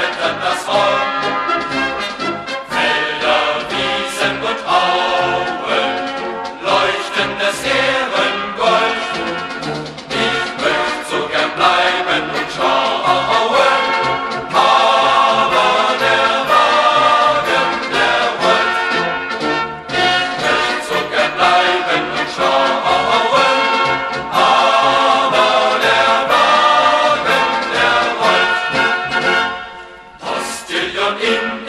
retten das Volk. Felder, Wiesen und Auen, leuchtendes Ehrengold. Ich möcht so gern bleiben und schauen, aber der Wagen, der rollt. Ich möcht so gern bleiben und schauen, aber der Wagen, der rollt. Postillion in